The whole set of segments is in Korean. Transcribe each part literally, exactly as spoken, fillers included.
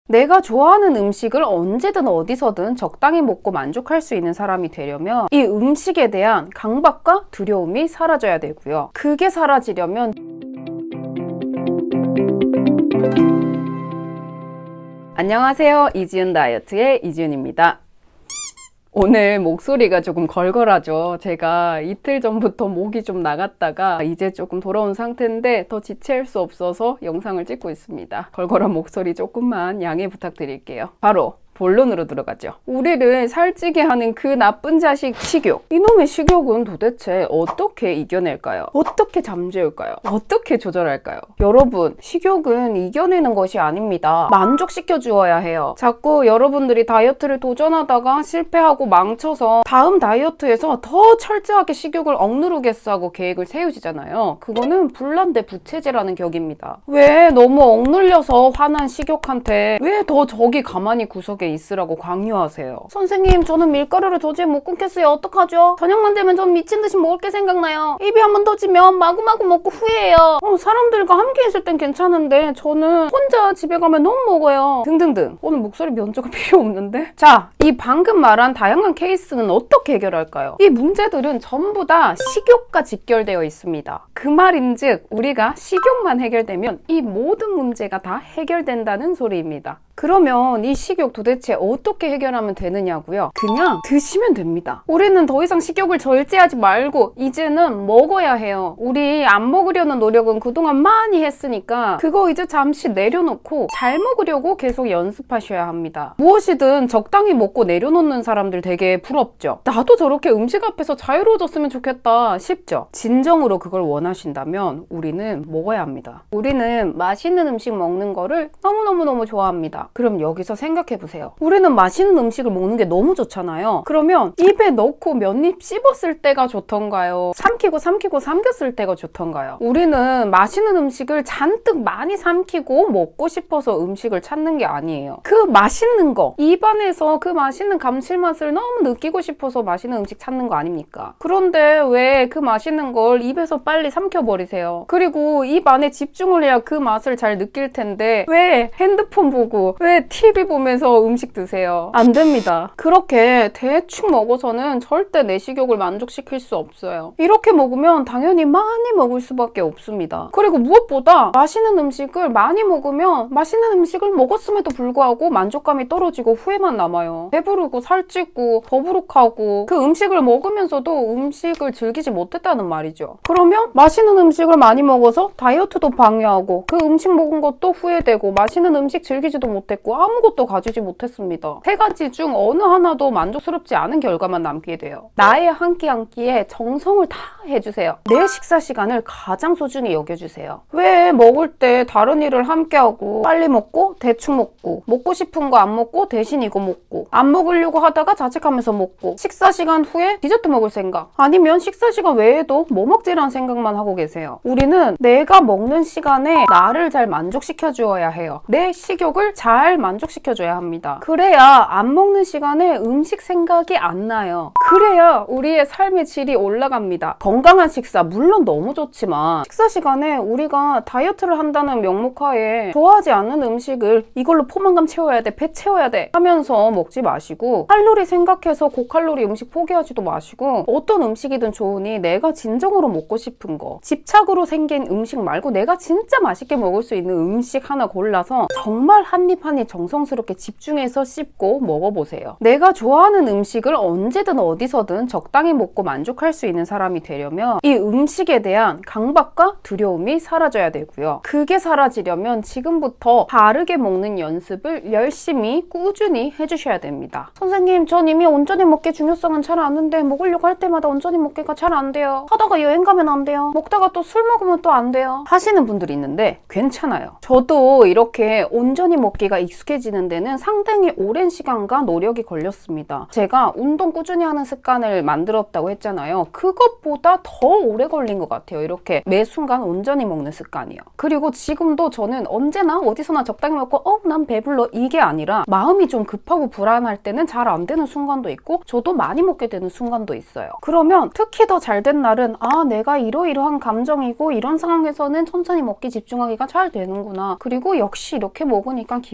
내가 좋아하는 음식을 언제든 어디서든 적당히 먹고 만족할 수 있는 사람이 되려면 이 음식에 대한 강박과 두려움이 사라져야 되고요. 그게 사라지려면 안녕하세요. 이지은 다이어트의 이지은입니다. 오늘 목소리가 조금 걸걸하죠. 제가 이틀 전부터 목이 좀 나갔다가 이제 조금 돌아온 상태인데 더 지체할 수 없어서 영상을 찍고 있습니다. 걸걸한 목소리 조금만 양해 부탁드릴게요. 바로 본론으로 들어가죠. 우리를 살찌게 하는 그 나쁜 자식 식욕. 이놈의 식욕은 도대체 어떻게 이겨낼까요? 어떻게 잠재울까요? 어떻게 조절할까요? 여러분, 식욕은 이겨내는 것이 아닙니다. 만족시켜 주어야 해요. 자꾸 여러분들이 다이어트를 도전하다가 실패하고 망쳐서 다음 다이어트에서 더 철저하게 식욕을 억누르겠어 계획을 세우시잖아요. 그거는 불난데 부채질하는 격입니다. 왜 너무 억눌려서 화난 식욕한테 왜 더 저기 가만히 구석에 있으라고 강요하세요? 선생님, 저는 밀가루를 도저히 못 끊겠어요. 어떡하죠? 저녁만 되면 전 미친듯이 먹을 게 생각나요. 입이 한번 터지면 마구마구 먹고 후회해요. 어, 사람들과 함께 있을 땐 괜찮은데 저는 혼자 집에 가면 너무 먹어요. 등등등. 오늘 목소리 면조가 필요 없는데? 자, 이 방금 말한 다양한 케이스는 어떻게 해결할까요? 이 문제들은 전부 다 식욕과 직결되어 있습니다. 그 말인즉 우리가 식욕만 해결되면 이 모든 문제가 다 해결된다는 소리입니다. 그러면 이 식욕 도대체 어떻게 해결하면 되느냐고요? 그냥 드시면 됩니다. 우리는 더 이상 식욕을 절제하지 말고 이제는 먹어야 해요. 우리 안 먹으려는 노력은 그동안 많이 했으니까 그거 이제 잠시 내려놓고 잘 먹으려고 계속 연습하셔야 합니다. 무엇이든 적당히 먹고 내려놓는 사람들 되게 부럽죠? 나도 저렇게 음식 앞에서 자유로워졌으면 좋겠다 싶죠? 진정으로 그걸 원하신다면 우리는 먹어야 합니다. 우리는 맛있는 음식 먹는 거를 너무너무너무 좋아합니다. 그럼 여기서 생각해보세요. 우리는 맛있는 음식을 먹는 게 너무 좋잖아요. 그러면 입에 넣고 몇 입 씹었을 때가 좋던가요? 삼키고 삼키고 삼켰을 때가 좋던가요? 우리는 맛있는 음식을 잔뜩 많이 삼키고 먹고 싶어서 음식을 찾는 게 아니에요. 그 맛있는 거, 입안에서 그 맛있는 감칠맛을 너무 느끼고 싶어서 맛있는 음식 찾는 거 아닙니까? 그런데 왜 그 맛있는 걸 입에서 빨리 삼켜버리세요? 그리고 입 안에 집중을 해야 그 맛을 잘 느낄 텐데 왜 핸드폰 보고 왜 티비 보면서 음식 드세요? 안 됩니다. 그렇게 대충 먹어서는 절대 내 식욕을 만족시킬 수 없어요. 이렇게 먹으면 당연히 많이 먹을 수밖에 없습니다. 그리고 무엇보다 맛있는 음식을 많이 먹으면 맛있는 음식을 먹었음에도 불구하고 만족감이 떨어지고 후회만 남아요. 배부르고 살찌고 더부룩하고 그 음식을 먹으면서도 음식을 즐기지 못했다는 말이죠. 그러면 맛있는 음식을 많이 먹어서 다이어트도 방해하고 그 음식 먹은 것도 후회되고 맛있는 음식 즐기지도 못했고 아무것도 가지지 못했습니다. 세 가지 중 어느 하나도 만족스럽지 않은 결과만 남게 돼요. 나의 한 끼 한 끼에 정성을 다 해주세요. 내 식사 시간을 가장 소중히 여겨주세요. 왜 먹을 때 다른 일을 함께하고 빨리 먹고 대충 먹고 먹고 싶은 거 안 먹고 대신 이거 먹고 안 먹으려고 하다가 자책하면서 먹고 식사 시간 후에 디저트 먹을 생각 아니면 식사 시간 외에도 뭐 먹지라는 생각만 하고 계세요. 우리는 내가 먹는 시간에 나를 잘 만족시켜 주어야 해요. 내 식욕을 잘 만족시켜줘야 합니다. 그래야 안 먹는 시간에 음식 생각이 안 나요. 그래야 우리의 삶의 질이 올라갑니다. 건강한 식사 물론 너무 좋지만 식사 시간에 우리가 다이어트를 한다는 명목하에 좋아하지 않는 음식을 이걸로 포만감 채워야 돼, 배 채워야 돼 하면서 먹지 마시고 칼로리 생각해서 고칼로리 음식 포기하지도 마시고 어떤 음식이든 좋으니 내가 진정으로 먹고 싶은 거 집착으로 생긴 음식 말고 내가 진짜 맛있게 먹을 수 있는 음식 하나 골라서 정말 한 입 한 입 정성스럽게 집중해서 씹고 먹어보세요. 내가 좋아하는 음식을 언제든 어디서든 적당히 먹고 만족할 수 있는 사람이 되려면 이 음식에 대한 강박과 두려움이 사라져야 되고요. 그게 사라지려면 지금부터 바르게 먹는 연습을 열심히 꾸준히 해주셔야 됩니다. 선생님, 전 이미 온전히 먹기의 중요성은 잘 아는데 먹으려고 할 때마다 온전히 먹기가 잘 안 돼요. 하다가 여행 가면 안 돼요. 먹다가 또 술 먹으면 또 안 돼요. 하시는 분들이 있는데 괜찮아요. 저도 이렇게 온전히 먹기가 익숙해지는 데는 상당히 오랜 시간과 노력이 걸렸습니다. 제가 운동 꾸준히 하는 습관을 만들었다고 했잖아요. 그것보다 더 오래 걸린 것 같아요. 이렇게 매 순간 온전히 먹는 습관이요. 그리고 지금도 저는 언제나 어디서나 적당히 먹고 어? 난 배불러 이게 아니라 마음이 좀 급하고 불안할 때는 잘 안 되는 순간도 있고 저도 많이 먹게 되는 순간도 있어요. 그러면 특히 더 잘 된 날은 아 내가 이러이러한 감정이고 이런 상황에서는 천천히 먹기 집중하기가 잘 되는구나. 그리고 역시 이렇게 먹으니까 기분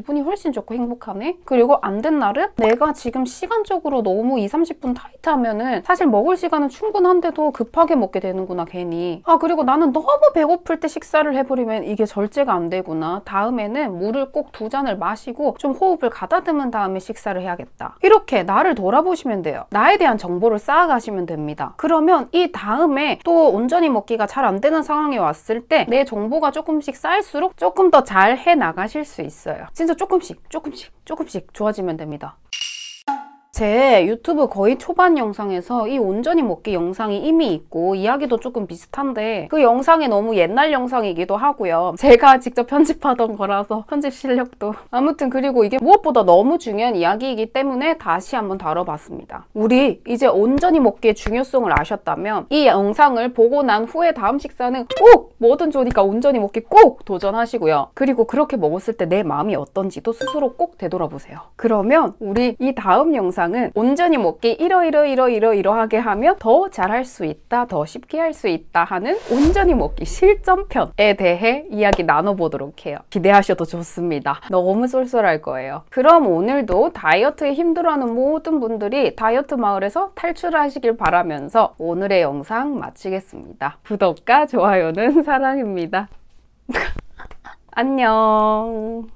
기분이 훨씬 좋고 행복하네. 그리고 안 된 날은 내가 지금 시간적으로 너무 이, 삼십 분 타이트하면은 사실 먹을 시간은 충분한데도 급하게 먹게 되는구나 괜히. 아 그리고 나는 너무 배고플 때 식사를 해버리면 이게 절제가 안 되구나. 다음에는 물을 꼭 두 잔을 마시고 좀 호흡을 가다듬은 다음에 식사를 해야겠다. 이렇게 나를 돌아보시면 돼요. 나에 대한 정보를 쌓아가시면 됩니다. 그러면 이 다음에 또 온전히 먹기가 잘 안 되는 상황이 왔을 때 내 정보가 조금씩 쌓일수록 조금 더 잘 해 나가실 수 있어요. 진짜 조금씩 조금씩 조금씩 좋아지면 됩니다. 제 유튜브 거의 초반 영상에서 이 온전히 먹기 영상이 이미 있고 이야기도 조금 비슷한데 그 영상이 너무 옛날 영상이기도 하고요. 제가 직접 편집하던 거라서 편집 실력도 아무튼 그리고 이게 무엇보다 너무 중요한 이야기이기 때문에 다시 한번 다뤄봤습니다. 우리 이제 온전히 먹기의 중요성을 아셨다면 이 영상을 보고 난 후에 다음 식사는 꼭 뭐든 좋으니까 온전히 먹기 꼭 도전하시고요. 그리고 그렇게 먹었을 때 내 마음이 어떤지도 스스로 꼭 되돌아보세요. 그러면 우리 이 다음 영상 은 온전히 먹기 이러이러이러이러이러하게 하면 더 잘할 수 있다, 더 쉽게 할 수 있다 하는 온전히 먹기 실전편에 대해 이야기 나눠보도록 해요. 기대하셔도 좋습니다. 너무 쏠쏠할 거예요. 그럼 오늘도 다이어트에 힘들어하는 모든 분들이 다이어트 마을에서 탈출하시길 바라면서 오늘의 영상 마치겠습니다. 구독과 좋아요는 사랑입니다. 안녕.